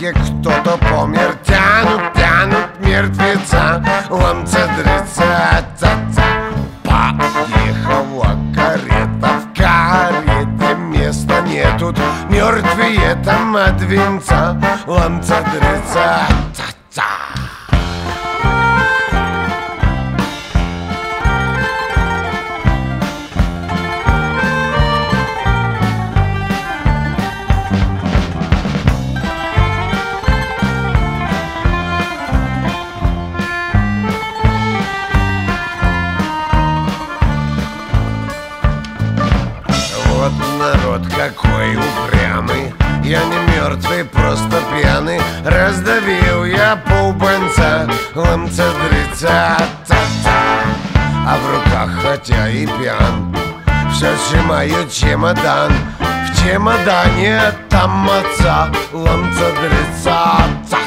могилке кто-то помер. Тянут, тянут мертвеца, ломца-дрыца, ца-ца. Поехала карета, в карете места нету, мертвые там от венца, ломца-дрыца, ца-ца. Вот народ какой упрямый, я не мертвый, просто пьяный. Раздавил я полбанца, ломца-дрыца, ца-ца. А в руках, хотя и пьян, все сжимаю чемодан. В чемодане там маца, ломца-дрыца, ца-ца.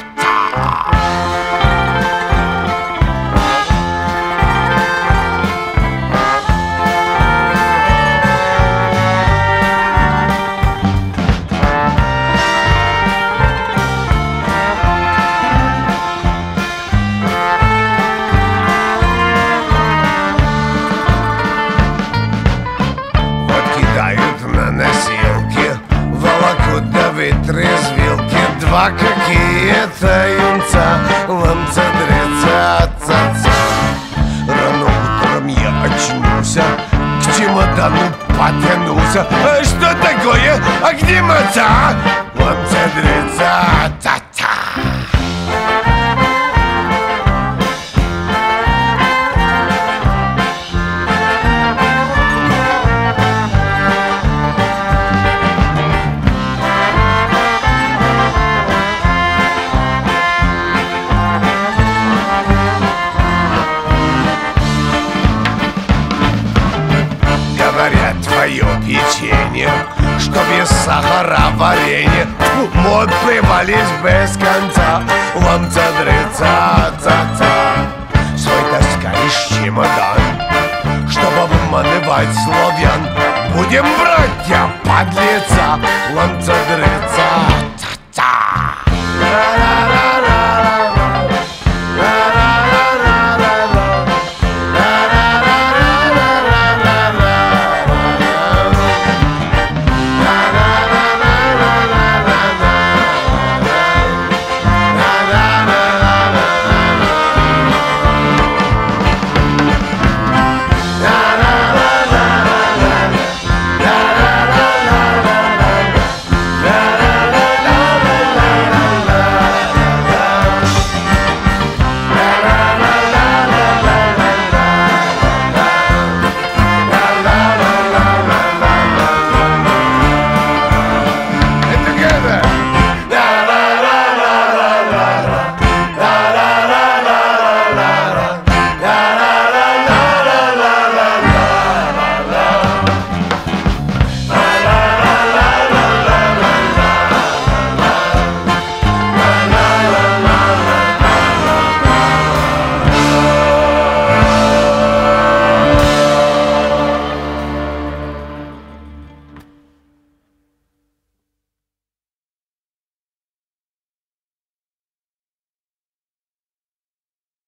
Трезвилки, два какие-то юнца, ломца-дрыца, ца-ца. Рано утром я очнулся, к чемодану потянулся. А что такое? А где маца? Ломца-дрыца, ца-ца. Твое печенье, что без сахара варенье, мод плевались без конца, ломца-дрыца, ца-ца. Свой таскаешь чемодан, чтобы обманывать славян. Будем брать